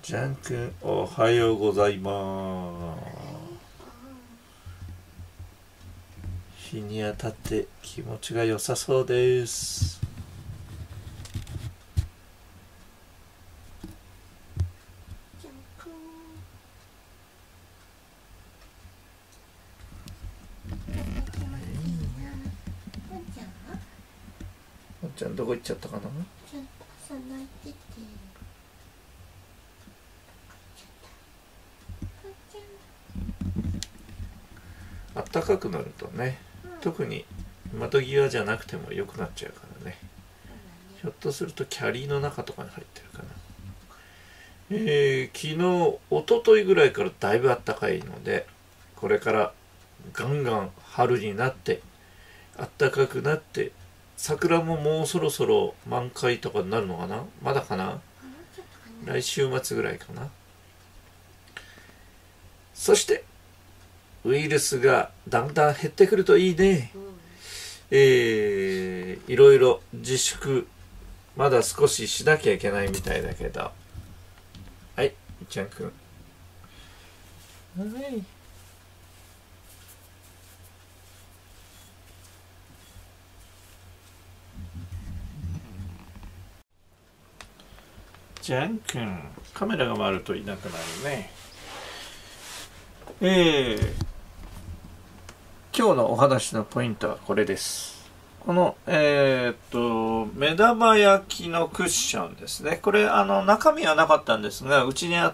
ジャン君おはようございます。日に当たって気持ちが良さそうです。おんちゃんどこ行っちゃったかな。 朝泣いてて。 あったかくなるとね、特に窓際じゃなくても良くなっちゃうからね。ひょっとするとキャリーの中とかに入ってるかな。昨日一昨日ぐらいからだいぶあったかいので、これからガンガン春になってあったかくなって、桜ももうそろそろ満開とかになるのかな。まだかな。来週末ぐらいかな。そしてウイルスがだんだん減ってくるといいね。いろいろ自粛まだ少ししなきゃいけないみたいだけど、はい、いっちゃんくん、はい、ジャンくん、カメラが回るといなくなるね。今日のお話のポイントはこれです。この、目玉焼きのクッションですね。これ、中身はなかったんですが、うちにあった、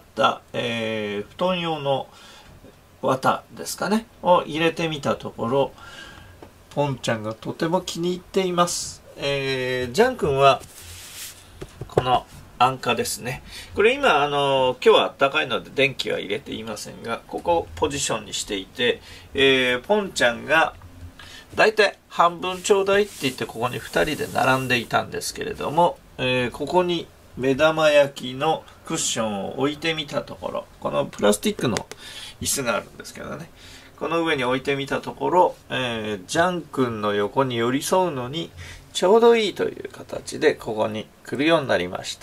布団用の綿ですかね、を入れてみたところ、ポンちゃんがとても気に入っています。ジャン君は、この安価ですね。これ今、今日は暖かいので電気は入れていませんが、ここポジションにしていて、ポンちゃんがだいたい半分ちょうだいって言ってここに2人で並んでいたんですけれども、ここに目玉焼きのクッションを置いてみたところ、このプラスチックの椅子があるんですけどね、この上に置いてみたところ、ジャン君の横に寄り添うのにちょうどいいという形でここに来るようになりました。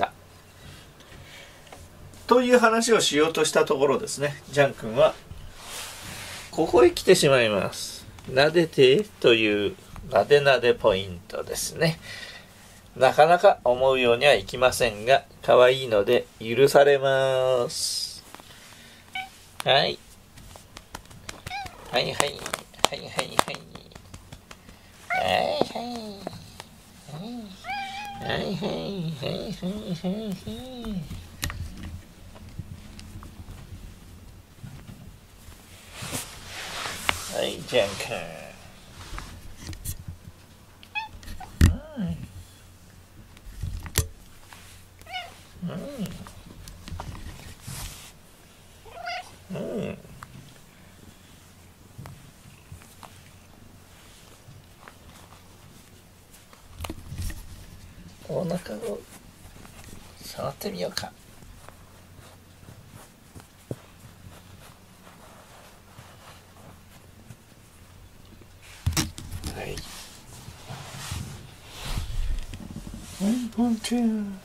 という話をしようとしたところですね、ジャン君はここへ来てしまいます。撫でてというなでなでポイントですね。なかなか思うようにはいきませんが、可愛いので許されます。はい。はいはい。はいはいはい。はいはい。はいはいはいはいはいはい。はい、ジャン君。お腹を触ってみようか。はい。ポンちゃん。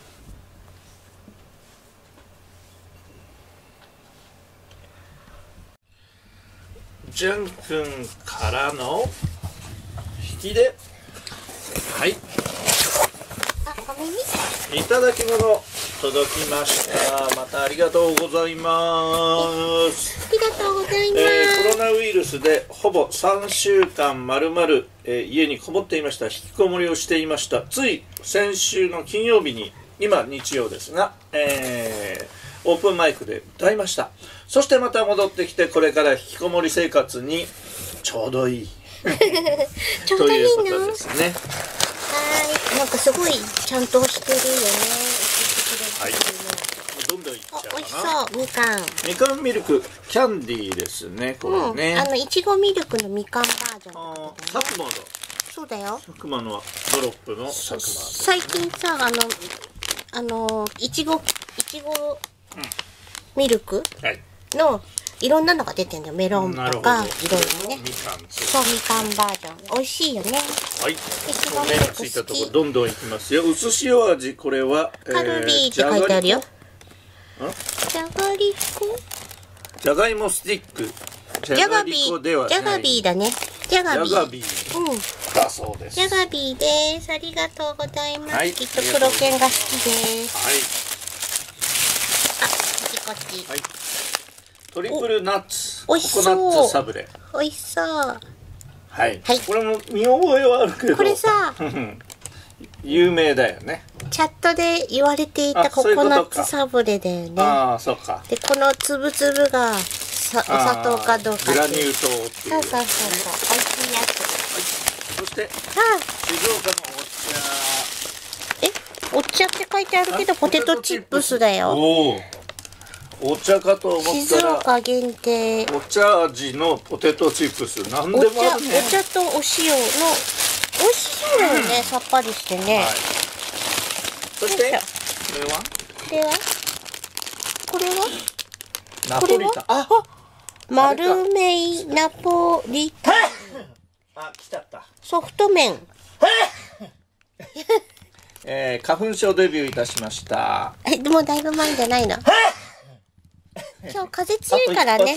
ジャン君からの引きで、はい。 あ、ごめんね。 いただき物届きました。またありがとうございます。 ありがとうございます。 コロナウイルスでほぼ3週間まるまる家にこもっていました。引きこもりをしていました。つい先週の金曜日に、今日曜ですが、オープンマイクで歌いました。そしてまた戻ってきて、これから引きこもり生活にちょうどいいちょうどいいな。 ということですね。 はい、なんかすごいちゃんとしてるよね。 はい。どんどんいっちゃうかな。 美味しそう、みかん。 みかんミルクキャンディーですね。これね。 いちごミルクのみかんバージョン、 佐久間だ。 そうだよ。 佐久間のドロップの佐久間。 最近さ、いちごミルクのいろんなのが出てんだよ。メロンとかいろいろね。そう、みかんバージョン美味しいよね。 はい。目がついたところどんどんいきますよ。薄塩味、これはカルビーって書いてあるよ。 じゃがりこ。 じゃがいもスティック。 じゃがビー。じゃがビーだね。じゃがビー。 じゃがビー。うん。だそうです。 じゃがビーです。ありがとうございます。はい、きっと黒犬が好きです。はい。あ、こっちこっち。はい。 トリプルナッツ。 おいしそう。 ココナッツサブレ。 おいしそう。 はい。はい。これも見覚えはあるけど。これさ、 有名だよね。 チャットで言われていたココナッツサブレだよね。 ああ、そうか。 で、このつぶつぶがお砂糖かどうか。 グラニュー糖っていう。 そう。美味しいやつ。 はい。そして、静岡のお茶って書いてあるけど、ポテトチップスだよ。 お茶かと思ったら静岡限定お茶味のポテトチップス。何でもあるね。 お茶とお塩の美味しそうだよね、さっぱりしてね。 そしてこれはナポリタン。 あ、丸めナポリタン。 あ、来ちゃった。 ソフト麺。 花粉症デビューいたしました。 でもだいぶ前じゃないの。今日風強いからね。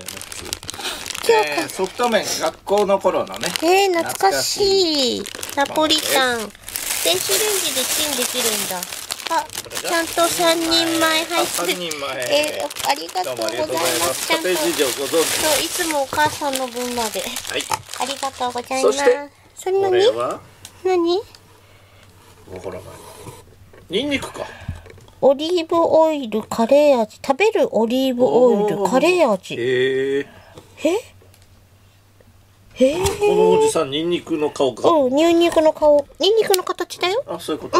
ソフト麺、学校の頃のね。 懐かしい。ナポリタン。電子レンジでチンできるんだ。あ、ちゃんと3人前入ってる。ありがとうございます。ちゃんと。いつもお母さんの分まで。はい。ありがとうございます。それ何？ ほら、ニンニクか。 オリーブオイルカレー味。食べるオリーブオイルカレー味。 このおじさんニンニクの顔か。 ニンニクの顔。ニンニクの形だよ。 あ、そういうこと。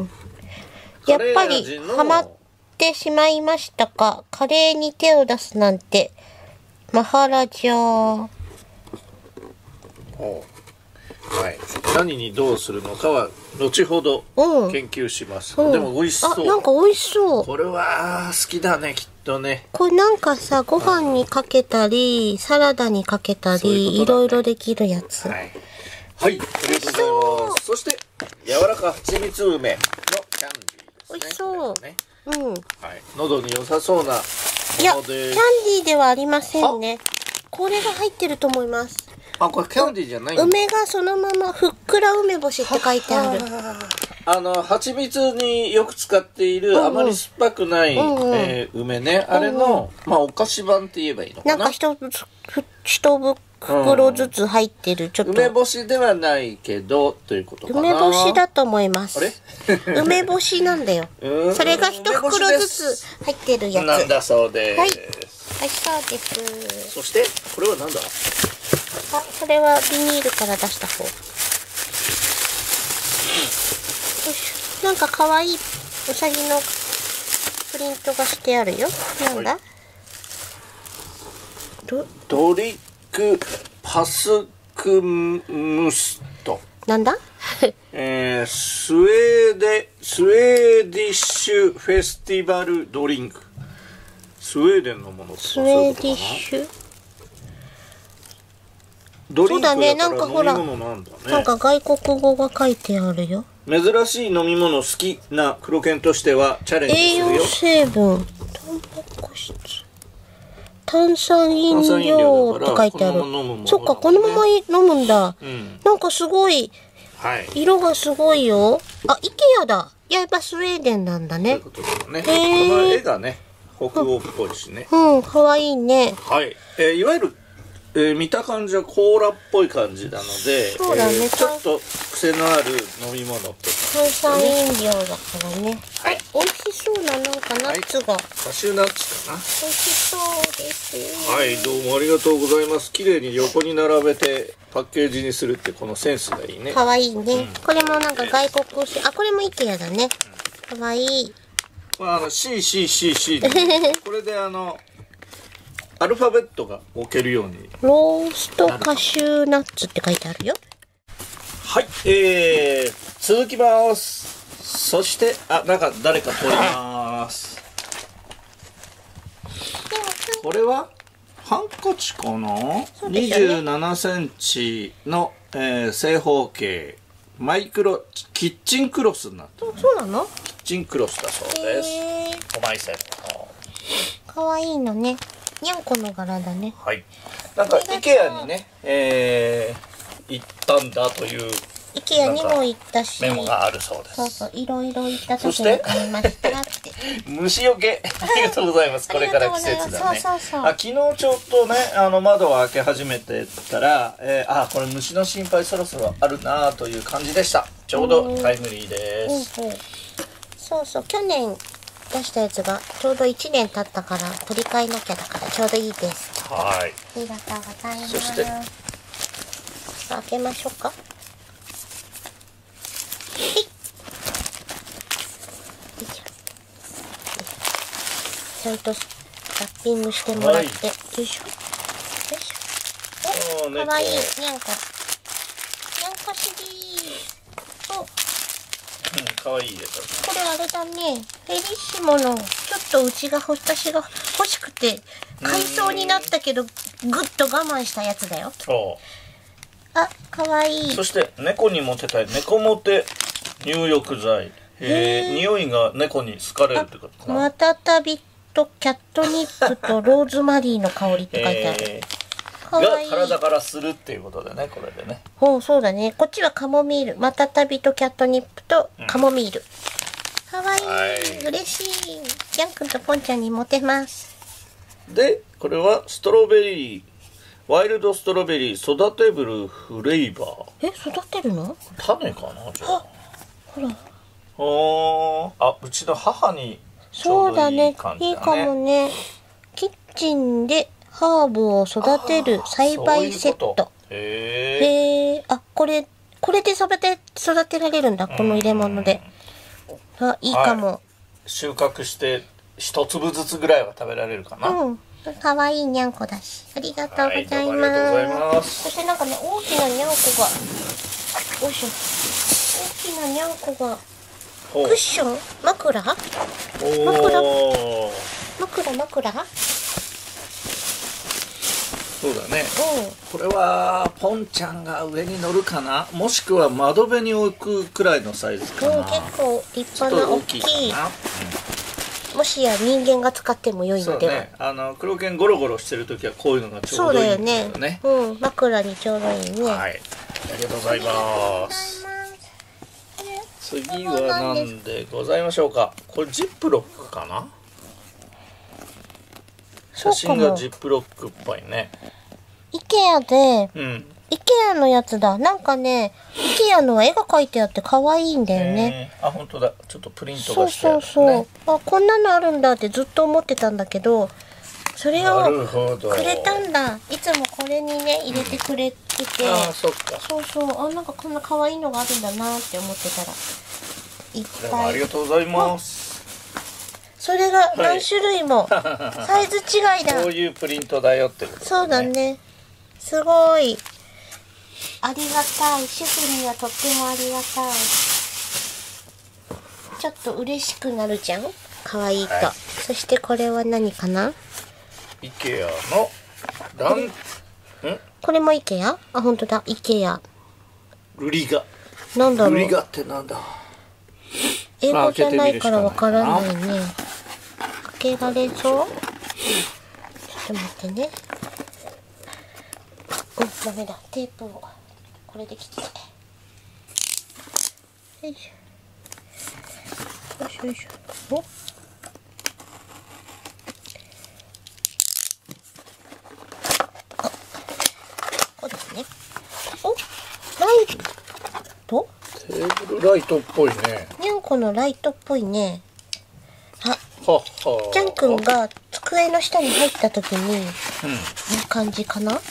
やっぱりハマってしまいましたか。カレーに手を出すなんて。マハラジャー。 はい。何にどうするのかは後ほど研究します。でも美味しそう。 なんか美味しそう。 これは好きだね、きっとね。 これなんかさ、ご飯にかけたり、サラダにかけたり、いろいろできるやつ。 はい、ありがとうございます。そして柔らか蜂蜜梅のキャンディーですね。 美味しそう。 はい。喉に良さそうなものです。 いや、キャンディーではありませんね。これが入ってると思います。 あ、これキャンディーじゃないんだ。 梅がそのままふっくら梅干しって書いてある。 蜂蜜によく使っているあまり酸っぱくない梅ね。あれの、お菓子版って言えばいいのかな。 なんか一袋ずつ入ってる、ちょっと。 梅干しではないけど、ということかな。 梅干しだと思います。梅干しなんだよ。それが一袋ずつ入ってるやつ。 なんだそうです。 はい。そうです。 そして、これはなんだ？ あ、これはビニールから出した方。なんか可愛いウサギのプリントがしてあるよ。なんだ？ ドリックパスクムスト。 なんだ？ スウェーディッシュフェスティバルドリンク。スウェーデンのもの。 スウェーディッシュ。そうだね、なんかほら、なんか外国語が書いてあるよ。 珍しい飲み物好きな黒犬としてはチャレンジするよ。 栄養成分、タンパク質、炭酸飲料って書いてある。そっか、このまま飲むんだ。なんかすごい、色がすごいよ。あ、イケアだ。やっぱスウェーデンなんだね。 この絵がね、北欧っぽいしね。 可愛いね。 はい。いわゆる見た感じはコーラっぽい感じなので、ちょっと癖のある飲み物とか、 炭酸飲料だからね。美味しそうな、なんかナッツが。 カシューナッツかな。 美味しそうです。 はい、どうもありがとうございます。綺麗に横に並べてパッケージにするってこのセンスがいいね。 かわいいね。これもなんか外国製、これもイケアだね。かわいい。 CCCC これでアルファベットが置けるように。 ローストカシューナッツって書いてあるよ。 はい、続きます。そして、なんか誰か取ります。これはハンカチかな、27センチの、正方形キッチンクロスになってる、 そうなの？ キッチンクロスだそうです。5枚セット。 かわいいのね。にゃんこの柄だね。 はい。なんか IKEA にね、行ったんだという IKEA にも行ったし、 メモがあるそうです。 そうそう、いろいろ行った時そしてに買いましたって。 虫除けありがとうございます。これから季節だね。 そうそうそう。 あ、昨日ちょっとね、窓を開け始めてたら、これ虫の心配そろそろあるなという感じでした。ちょうどタイムリーです。 そうそう、去年出したやつがちょうど1年経ったから取り替えなきゃだからちょうどいいです。 はい。 ありがとうございます。 そして開けましょうか。ちゃんとラッピングしてもらって、よいしょ。よいしょ。お、かわいい。にゃんこ。にゃんこシリーズ。 かわいいですこれあれだね。フェリッシモの、ちょっと私が欲しくて、買いそうになったけど、ぐっと我慢したやつだよ。 そう。 あ、かわいい。 そして、猫にモテたい。猫モテ入浴剤。匂いが猫に好かれるってことかな。 またたびとキャットニップとローズマリーの香りって書いてある。かわいい。 が体からするっていうことでね、これでね。 そうだね。こっちはカモミール。またたびとキャットニップとカモミール。かわいい。嬉しい。ジャン君とポンちゃんにモテます。 で、これはストロベリー。ワイルドストロベリー育てブルフレーバー。 育てるの？ 種かなじゃあ。 ほら。 うちの母にちょそうだうどいいね。 感じだね。 いいかもね。キッチンでハーブを育てる栽培セット。へえ。あ、これで育てられるんだ。この入れ物で。あ、いいかも。 収穫して一粒ずつぐらいは食べられるかな。 かわいいにゃんこだし。ありがとうございます。そしてなんかね、大きなにゃんこが。よいしょ。大きなにゃんこが。クッション？枕？枕？ そうだね。これはポンちゃんが上に乗るかな、もしくは窓辺に置くくらいのサイズかな。 結構立派な大きい。もしや人間が使っても良いのでは。 そうね。黒犬ゴロゴロしてるときはこういうのがちょうどいいんだよね。 枕にちょうどいいね。 はい。ありがとうございます。次は何でございましょうか。これジップロックかな。写真がジップロックっぽいね。 IKEA で、IKEA のやつだ。なんかね、IKEA の絵が描いてあって可愛いんだよね。 あ、本当だ。ちょっとプリントがしてあるね。 そう。あ、こんなのあるんだってずっと思ってたんだけど、それをくれたんだ。いつもこれにね、入れてくれてて。 あ、そっか。 そう。あ、なんかこんな可愛いのがあるんだなって思ってたら、いっぱい。 ありがとうございます。 それが何種類も、サイズ違いだ。 こういうプリントだよってことだね。 そうだね。すごい。ありがたい。主婦にはとってもありがたい。ちょっと嬉しくなるじゃん。可愛いと。そしてこれは何かな ？IKEA のこれも IKEA？ あ、本当だ。IKEA。 ルリガ。 なんだろう。 ルリガってなんだ。 英語じゃないからわからないね。開けられそう？ちょっと待ってね。ダメだ。テープをこれで切って。よいしょ。よいしょ。お。こうですね。お、ライト？ テーブルライトっぽいね。 にゃんこのライトっぽいね。あ、 はジャン君が机の下に入った時に、いい感じかな？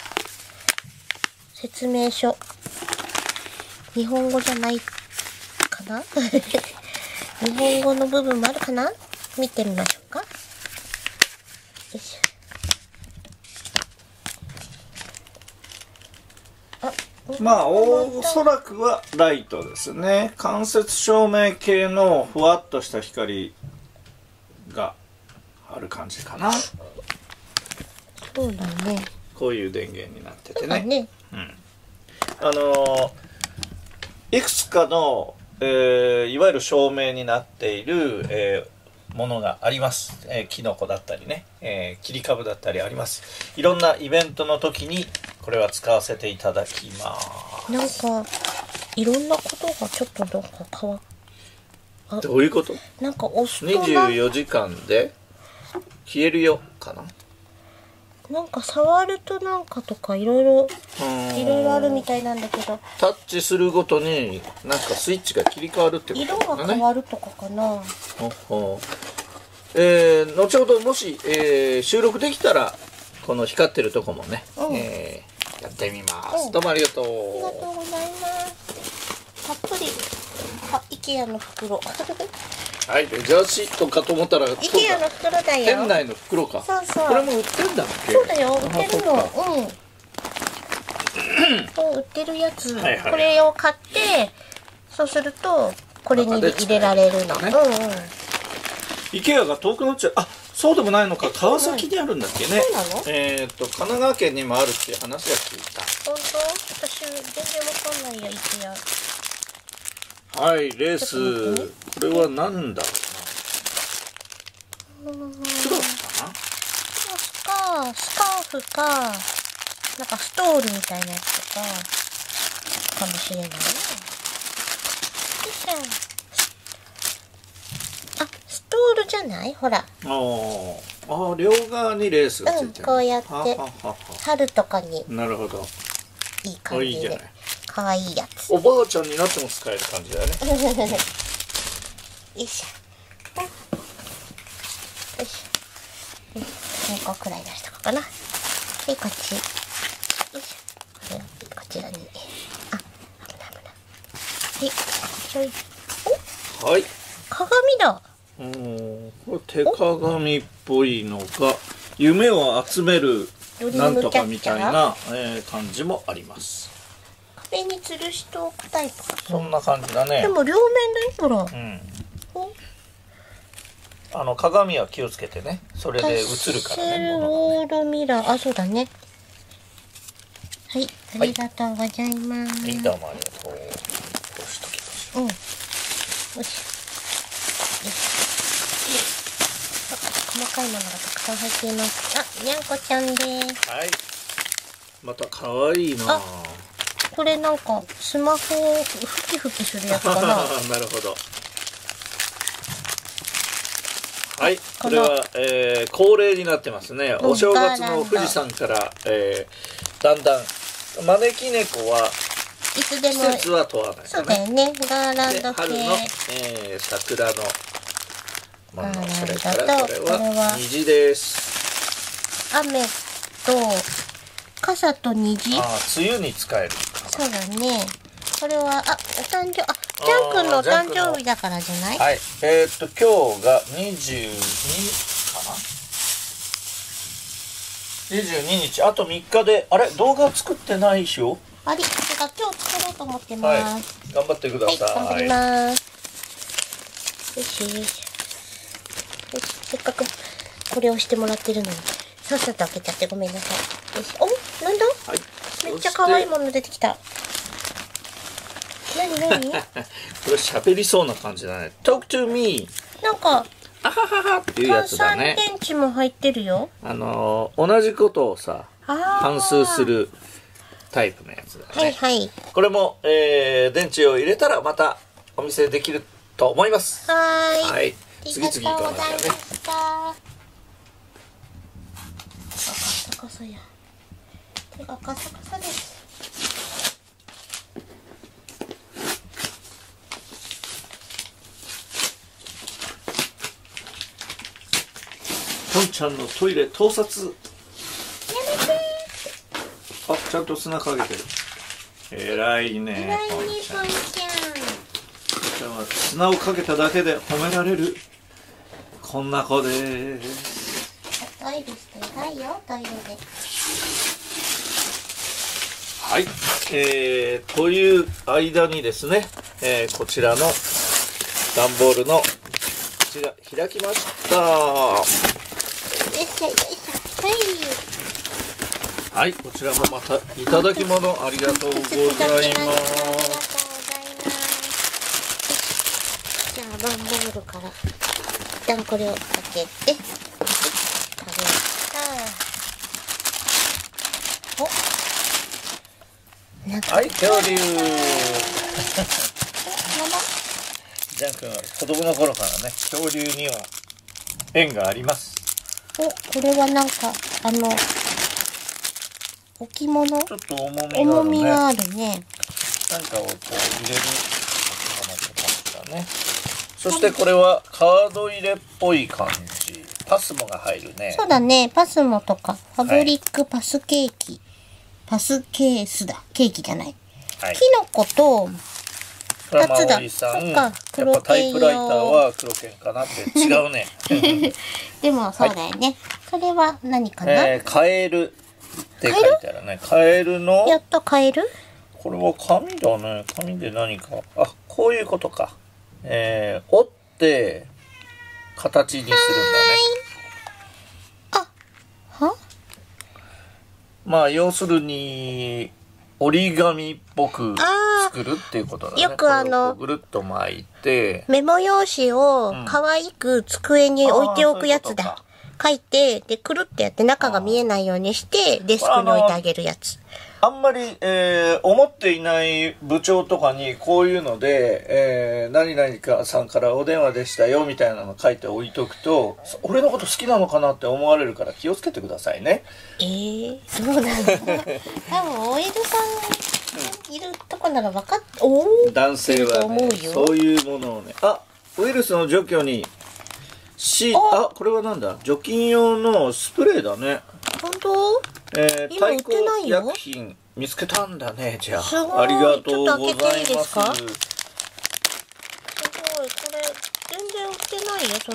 説明書。日本語じゃないかな？日本語の部分もあるかな？見てみましょうか。よいしょ。 まあおそらくはライトですね。間接照明系のふわっとした光がある感じかな。 そうだね。 こういう電源になっててね。いくつかの、いわゆる照明になっている、 ものがあります。キノコだったりね、切り株だったりあります。いろんなイベントの時にこれは使わせていただきます。 なんかいろんなことがちょっとどうか変わっどういうこと？ なんか押すと 24時間で消えるよかな。 なんか触るとなんかとかいろいろあるみたいなんだけど、 タッチするごとになんかスイッチが切り替わるってことだね。 色が変わるとかかな。 ほほ後ほどもし、収録できたらこの光ってるとこもね、やってみます。どうもありがとう。 ありがとうございます。たっぷり。IKEA の袋。 はい、レジャーシートかと思ったら IKEA の袋だよ。 店内の袋か。 そうそう。 これも売ってんだっけ？ そうだよ、売ってるの。そう売ってるやつ。これを買って、そうするとこれに入れられるの。 IKEA が遠くなっちゃう。あ、そうでもないのか。川崎にあるんだっけね。 そうなの？ 神奈川県にもあるっていう話は聞いた。 本当？私全然わかんないや、IKEA。 はい、レース。これは何だろうな。クロスかな？ スカーフか、なんかストールみたいなやつとか、かもしれないね。あ、ストールじゃない？ほら。 両側にレースがついてる。 こうやって、春とかに。 なるほど。 いい感じで。 いいじゃない。 かわいいやつ。 おばあちゃんになっても使える感じだよね。 よいしょ。よいしょ。2個くらい出しとこうかな。はい、こっち。よいしょ。これこちらに。あ、危ない。はい、ちょい。お。 はい。 鏡だ。 これ手鏡っぽいのが夢を集めるなんとかみたいな、感じもあります。 壁に吊るしておくタイプか。 そんな感じだね。 でも両面だよ、ほら。 鏡は気をつけてね。それで映るからね。 ウォールミラー、あ、そうだね。はい、ありがとうございます。 はい、どうもありがとう。押しときましょう。 よし。細かいものがたくさん入っています。あ、にゃんこちゃんです。 はい。また可愛いな。 これなんかスマホをふきふきするやつかな。 なるほど。はい、これは、恒例になってますね。お正月の富士山から、だんだん招き猫はいつでも季節は問わない、ね。 そうだよね。ガーランド系。 春の、桜のもの、それからこれは虹です。 雨と傘と虹。 梅雨に使える。 そうだね。これはお誕生ジャン君のお誕生日だからじゃない？ はい。今日が22かな？22日。あと3日で動画作ってないでしょ？ 今日作ろうと思ってます。 はい。頑張ってください。 頑張ります。よし。せっかくこれをしてもらってるのにさっさと開けちゃってごめんなさい。よし。お、なんだ？ はい。 めっちゃ可愛いもの出てきた。何これ喋りそうな感じだね。Talk to me。 なんかあはははっていうやつだね。 炭酸電池も入ってるよ。 同じことをさ反数するタイプのやつだね。 はいはい。 これも、電池を入れたらまたお見せできると思います。はい。次々となんかね。 カサカサや。手がカサカサです。 ポンちゃんのトイレ盗撮。やめてー。ちゃんと砂かけてる。偉いね。 ポンちゃん。 ポンちゃんは砂をかけただけで褒められる。こんな子でーす。 トイレしてないよ、トイレで。 はい。という間にですね、こちらの段ボールの口が開きました。はい、こちらもまたいただき物ありがとうございます。 じゃあ段ボールから。 旦これをかけて、かけた。お、なんかはい、恐竜。 ママ。 ジャン君は子供の頃からね、恐竜には縁があります。 お、これはなんか置物、 ちょっと重みがあるね。 重みがあるね。 なんかをこう入れる置物って感じだね。そしてこれはカード入れっぽい感じ。パスモが入るね。 そうだね、パスモとかファブリックパスケーキ、パスケースだ、ケーキじゃない。 はい。 キノコと 2 つだ。 さん、 そっやっか、黒ぱタイ犬プライター用。 は黒剣かなって違うね。 でもそうだよね。それは何かな？ カエルって書いてあるね。カエルの、 やっとカエル？ これは紙だね。紙で何か。あ、こういうことか。折って形にするんだね。 は？ まあ要するに折り紙っぽく作るっていうことだね。 よくこれをこうぐるっと巻いて、 メモ用紙を可愛く机に置いておくやつだ。 そういうことか書いて、で、くるってやって中が見えないようにして、デスクに置いてあげるやつ。 あんまり、思っていない部長とかにこういうので、何々かさんからお電話でしたよみたいなの書いて置いとくと、俺のこと好きなのかなって思われるから気をつけてくださいね。 そうなんだ。多分、OL さんいるとこなら分かっ、 男性はね、そういうものをね、あ、ウイルスの除去に、あ、これはなんだ、除菌用のスプレーだね。 本当？今売ってないよ。 薬品見つけたんだね。じゃすごい。 あ、ありがとうございます。 ちょっと開けていいですか？すごい、これ全然売ってないよ。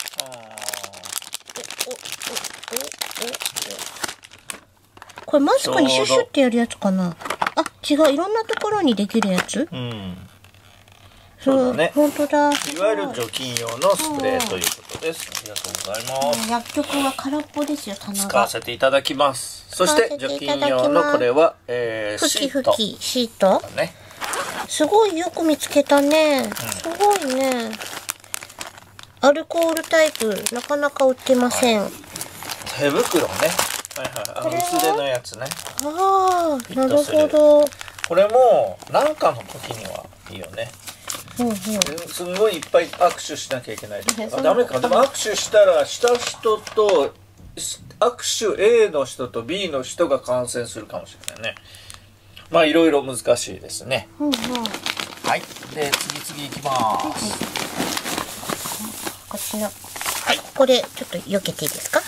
これマスクにシュシュってやるやつかな。あ、違う、いろんなところにできるやつ。 うん。そうだね。 本当だ。 いわゆる除菌用のスプレーということです。ありがとうございます。 薬局は空っぽですよ、棚が。 使わせていただきます。そして除菌用のこれは、シート。 シート。 ね。 すごいよく見つけたね。すごいね。アルコールタイプ、なかなか売ってません。 手袋ね。薄手のやつね。 ああ、なるほど。 これも何かの時にはいいよね。すごいいっぱい握手しなきゃいけない。ダメか。でも握手したらした人と握手 A の人と B の人が感染するかもしれないね。まあいろいろ難しいですね。はい。で次いきます。 こっちの、これちょっと避けていいですか？はい、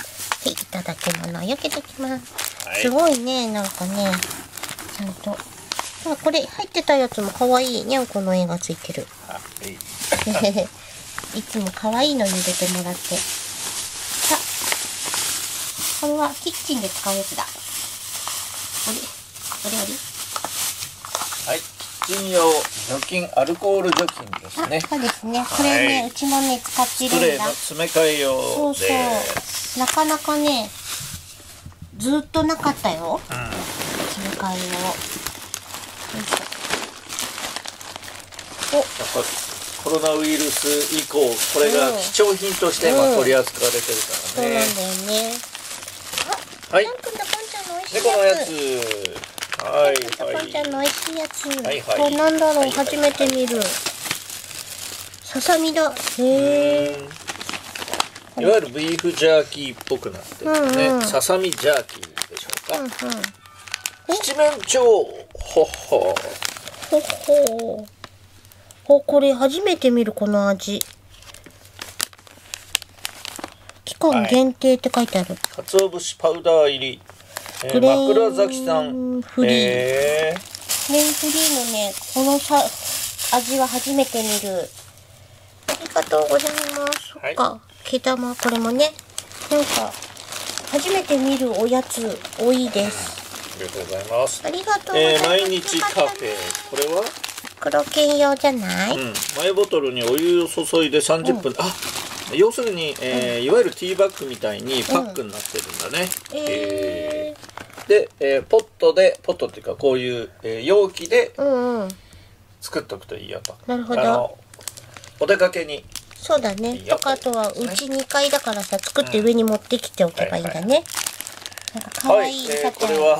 いただき物避けてきます。すごいね、なんかね、ちゃんと。これ入ってたやつも可愛いにゃんこの絵がついてる。いつも可愛いのに入れてもらって。さあ、これはキッチンで使うやつだ。 はい、キッチン用除菌アルコール除菌ですね。 そうですね。これね、うちもね使ってるんだ。 スプレーの詰め替え用で。 そう。なかなかね、ずっとなかったよ。詰め替え用。 コロナウイルス以降これが貴重品として今取り扱われてるからね。 そうなんだよね。 はい。 ポンちゃんの美味しい猫のやつ。 ポンちゃんの美味しいやつ。 はい。 これなんだろう、初めて見る。ささみだ。へえ。 いわゆるビーフジャーキーっぽくなってるね。ささみジャーキーでしょうか。七面鳥。 これ初めて見る、この味。期間限定って書いてある。 鰹節パウダー入り。枕崎さん。 フリー。グレーンフリーのね、この味は初めて見る。ありがとうございます。そっか。毛玉、これもね。なんか、初めて見るおやつ多いです。 ありがとうございます。 ありがとうございます。 毎日カフェ。これは黒犬用じゃない？ マイボトルにお湯を注いで30分。要するに、いわゆるティーバッグみたいにパックになってるんだね。で、ポットっていうかこういう、容器で作っとくといいよと。 なるほど。 お出かけにそうだね。とかあとはうち2階だからさ、作って上に持ってきておけばいいんだね。なんか可愛いさこれは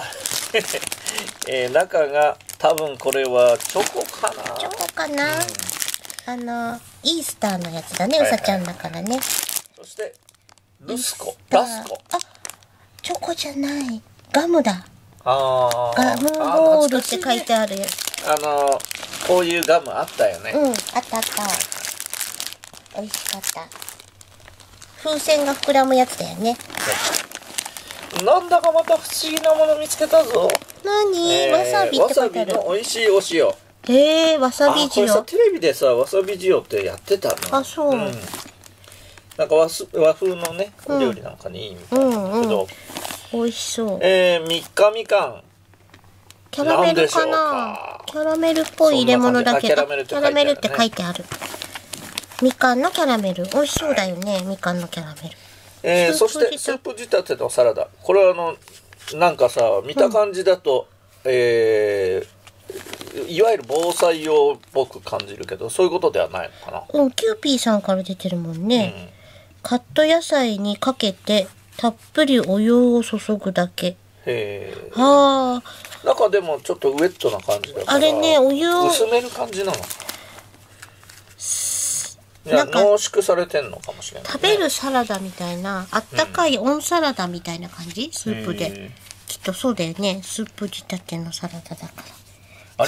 中が多分これはチョコかな。 チョコかな。イースターのやつだね、うさちゃんだからね。 そしてラスコ。 あ、チョコじゃない。ガムだ。 ガムボールって書いてあるやつ。 こういうガムあったよね。 うん、あったあった。美味しかった。風船が膨らむやつだよね。 なんだかまた不思議なもの見つけたぞ。 何？わさびって書いてある。 わさびの美味しいお塩。 わさび塩。 これさ、テレビでさ、わさび塩ってやってたの。 あ、そう。 なんか和風のね、お料理なんかにいいみたいなんだけど。 美味しそう。 みかみかん。 キャラメルかな。キャラメルっぽい入れ物だけど。キャラメルって書いてある。みかんのキャラメル。美味しそうだよね、みかんのキャラメル。 そしてスープ仕立てのサラダ。これはなんかさ、見た感じだと、いわゆる防災用っぽく感じるけど、そういうことではないのかな。 キューピーさんから出てるもんね。カット野菜にかけてたっぷりお湯を注ぐだけ。 中でもちょっとウェットな感じだから。 あれね、お湯を薄める感じなのかな。濃縮されてんのかもしれない、ね。 食べるサラダみたいな、あったかい温サラダみたいな感じ、スープで。きっとそうだよね。スープ仕立てのサラダだから。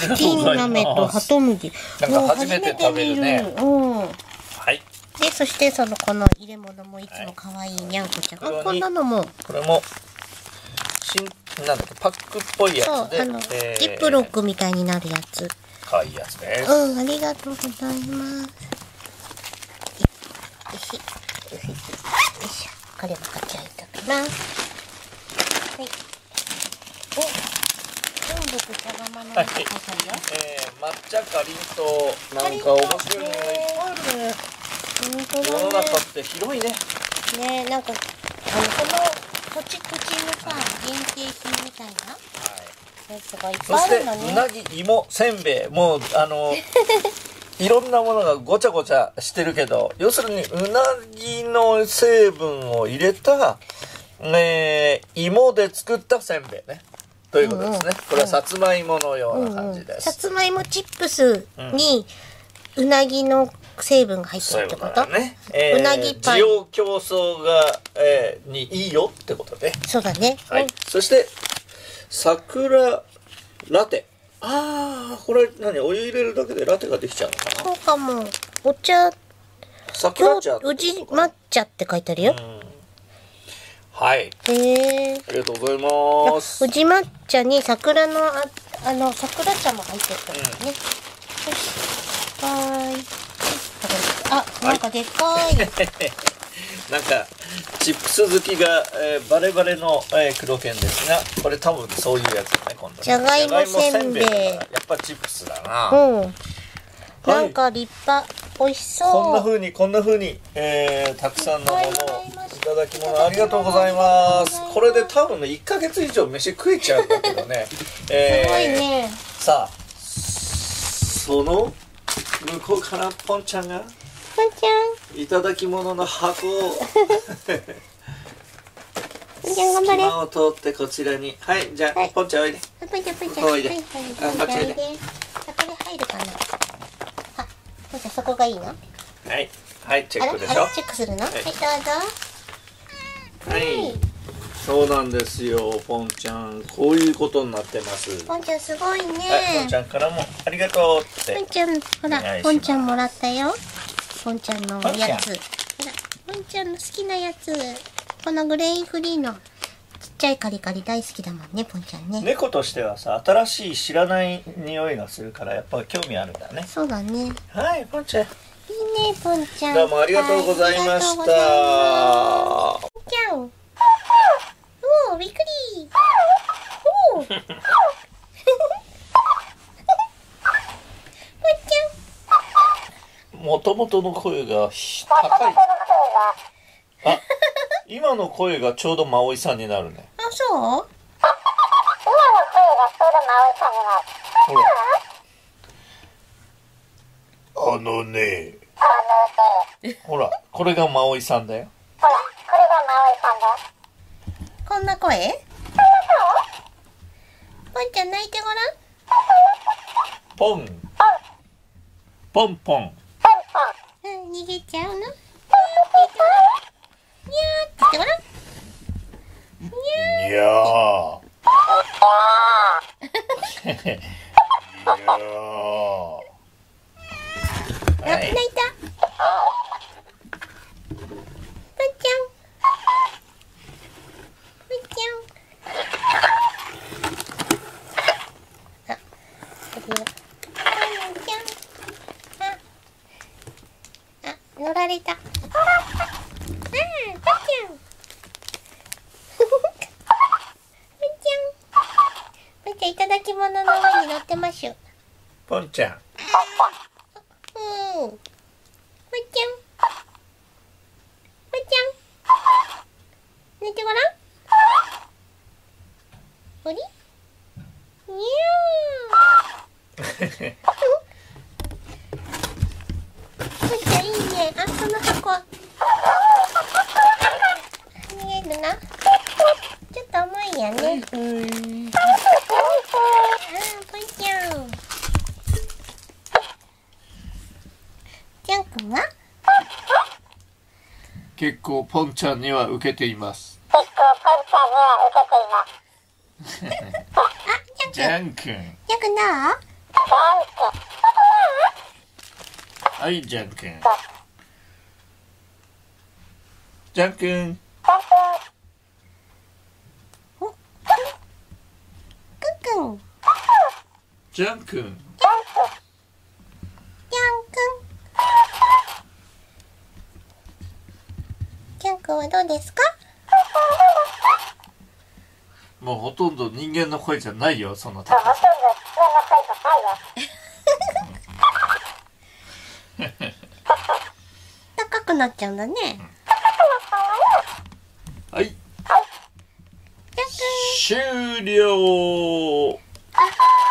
ありがとうございます。チキンラメとハトムギ。 なんか初めて食べるね。 はい。で、そしてこの入れ物もいつも可愛いにゃんこちゃん。こんなのも。 これも、なんだっけ、パックっぽいやつで。 ジップロックみたいになるやつ。 可愛いやつです。 ありがとうございます。よいしょ。これも買っちゃいたくな。はい。全部豚釜の中に入るよ。 抹茶かりんとうなんか面白いのがいっぱいあるね。世の中って広いね。 ね、なんかこの土地土地のさ限定品みたいなやつがいっぱいあるのね。 そしてうなぎ、芋、せんべい、もういろんなものがごちゃごちゃしてるけど、要するにうなぎの成分を入れた、芋で作ったせんべいね。ということですね。これはさつまいものような感じです。 さつまいもチップスにうなぎの成分が入ってるってこと？うなぎパイ。 需要競争が、にいいよってことで。 そうだね。 はい。そして桜ラテ。これお湯入れるだけでラテができちゃうのかな。 そうかも。お茶。 桜茶。 宇治抹茶って書いてあるよ。 はい。ありがとうございます。 宇治抹茶に桜の桜茶も入ってるからね。なんかでかい。 なんかチップス好きが、バレバレの、黒犬ですが、これ多分そういうやつだね、今度。 じゃがいもせんべい。 やっぱチップスだな。 なんか立派、美味しそう。 こんな風に、たくさんのものをいただき物ありがとうございます。これで多分ね1ヶ月以上飯食えちゃうんだけどね。 すごいね。 さあ、その向こうからポンちゃんがいただき物の箱を隙間を通ってこちらに。はい、じゃあポンちゃんおいで。 ポンちゃんおいで。こっちおいで。 これ入るかな。ポンちゃんそこがいいの？ はい、チェックでしょ。 チェックするの？はい、どうぞ。 はい。そうなんですよ、ポンちゃん。こういうことになってます。 ポンちゃんすごいね。 ポンちゃんからもありがとうって。 ポンちゃん、ほら、ポンちゃんもらったよ。ポンちゃんのやつ。ほら、ポンちゃんの好きなやつ。このグレインフリーのちっちゃいカリカリ大好きだもんね、ポンちゃんね。 猫としてはさ、新しい知らない匂いがするからやっぱ興味あるんだね。 そうだね。 はい、ポンちゃん。いいね、ポンちゃん。 どうもありがとうございました。ポンちゃん。おー、びっくり。おー。ポンちゃん。もともとの声が高い。今の声がちょうどマオイさんになるね。 そう？今の声がちょうどマオイさんになる。 ほら。ね、 ほら、これがマオイさんだよ。 こんな声？ポンちゃん泣いてごらん。 ポン。ポンポン。 逃げちゃうの？にゃーって言ってごらん。 にゃー。 泣いた。ポンちゃん。ポンちゃん。ポンちゃん。乗られた。ポンちゃん。ポンちゃん。ポンちゃんいただき物の上に乗ってます。 ポンちゃん。 ポンちゃん。ポンちゃん。寝てごらん。おり？にゃー。ポンちゃんいいね。あ、その箱。逃げるな。ちょっと重いやね。ポンちゃん。ジャン君は？ 結構ポンちゃんには受けています。ジャン君。 ジャン君どう？ はい、ジャン君。ジャン君。 お、くんくん。 ジャン君。 ジャン君。ジャン君はどうですか？ もうほとんど人間の声じゃないよ、その高さ。 高くなっちゃうんだね。 はい。 ジャン君。 終了。